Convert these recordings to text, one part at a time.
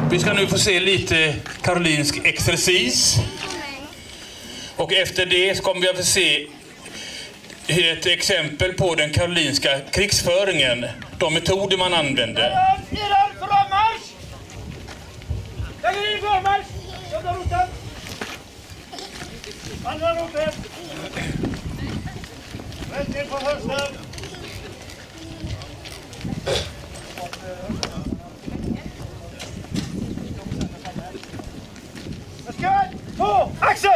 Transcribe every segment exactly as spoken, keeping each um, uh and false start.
Vi ska nu få se lite karolinsk exercis. Och efter det så kommer vi att få se ett exempel på den karolinska krigsföringen. De metoder man använde. Nedan, frammarsch! Lägger in frammarsch! Andra roten! Andra roten! Rätt in på hösten! Skott! På! Axel!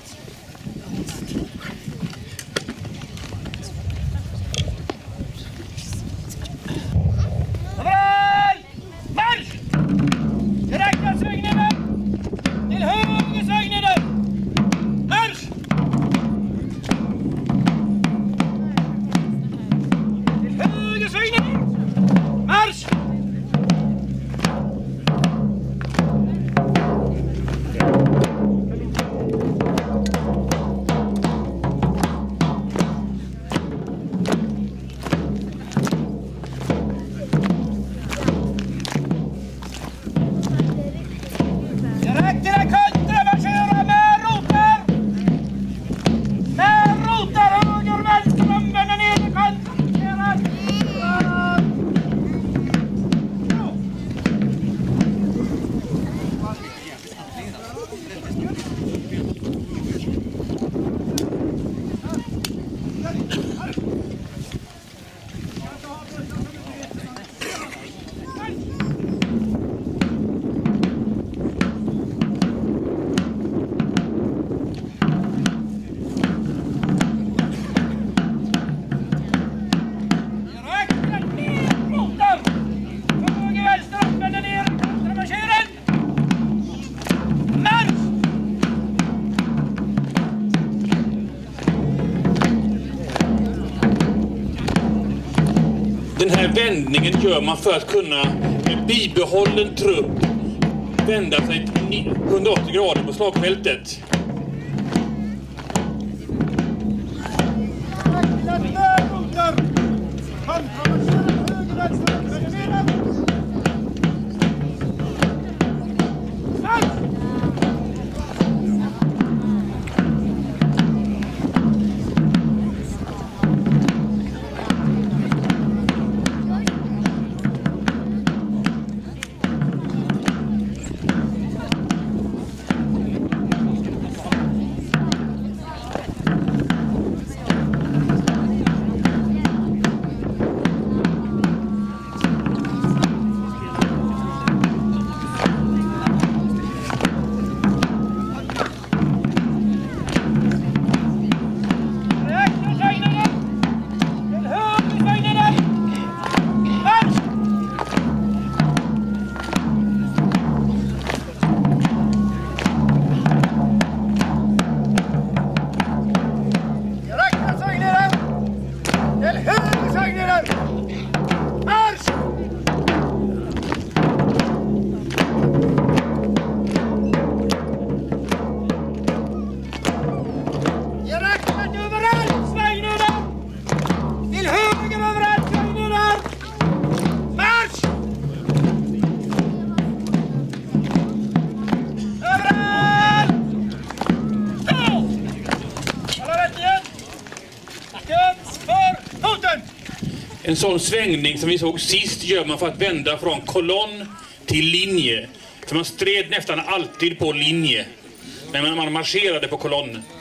Den här vändningen gör man för att kunna med bibehållen trupp vända sig hundraåttio grader på slagfältet. En sån svängning som vi såg sist gör man för att vända från kolonn till linje. För man stred nästan alltid på linje när man marscherade på kolonn.